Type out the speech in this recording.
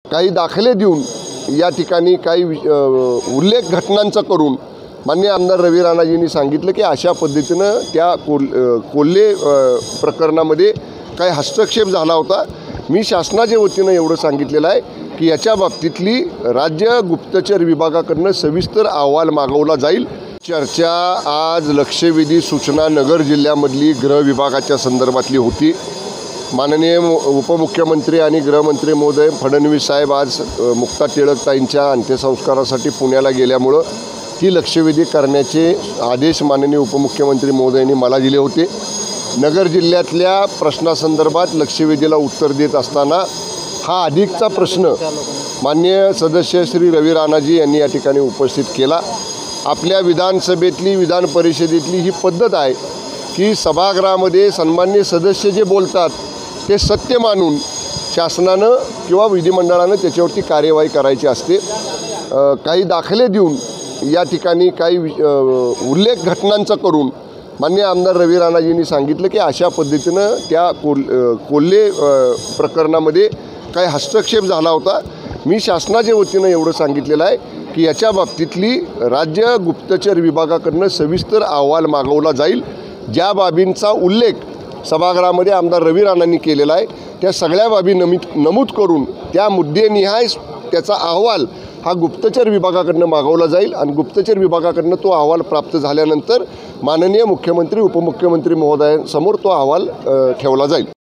काही दाखले देऊन या ठिकाणी काही उल्लेख घटनांचा करून माननीय आमदार रवी राणाजींनी सांगितलं की अशा पद्धतीनं त्या कोल्हे प्रकरणामध्ये काही हस्तक्षेप झाला होता। मी शासनाच्या वतीनं एवढं सांगितलेलं आहे की याच्या बाबतीतली राज्य गुप्तचर विभागाकडून सविस्तर अहवाल मागवला जाईल। चर्चा आज लक्षवेधी सूचना नगर जिल्ह्यामधली गृह विभागाच्या संदर्भातली होती। माननीय उपमुख्यमंत्री आणि गृहमंत्री महोदय फडणवीस साहेब आज मुक्ता टिळकताईंच्या अंत्यसंस्कारासाठी पुण्याला गेल्यामुळं ती लक्षवेधी करण्याचे आदेश माननीय उपमुख्यमंत्री महोदयांनी मला दिले होते। नगर जिल्ह्यातल्या प्रश्नासंदर्भात लक्षवेधीला उत्तर देत असताना हा अधिकचा प्रश्न माननीय सदस्य श्री रवी राणाजी यांनी या ठिकाणी उपस्थित केला। आपल्या विधानसभेतली विधान परिषदेतली ही पद्धत आहे की सभागृहामध्ये सन्माननीय सदस्य जे बोलतात ते सत्य मानून शासनानं किंवा विधिमंडळानं त्याच्यावरती कार्यवाही करायची असते। काही दाखले देऊन या ठिकाणी काही उल्लेख घटनांचा करून माननीय आमदार रवी राणाजींनी सांगितलं की अशा पद्धतीनं त्या कोल्हे प्रकरणामध्ये काही हस्तक्षेप झाला होता। मी शासनाच्या वतीनं एवढं सांगितलेलं आहे की याच्या बाबतीतली राज्य गुप्तचर विभागाकडून सविस्तर अहवाल मागवला जाईल। ज्या बाबींचा उल्लेख सभागृहामध्ये आमदार रवी राणांनी केलेला आहे त्या सगळ्या बाबी नमूद करून त्या मुद्देनिहाय त्याचा अहवाल हा गुप्तचर विभागाकडून मागवला जाईल आणि गुप्तचर विभागाकडून तो अहवाल प्राप्त झाल्यानंतर माननीय मुख्यमंत्री उपमुख्यमंत्री महोदयांसमोर तो अहवाल ठेवला जाईल।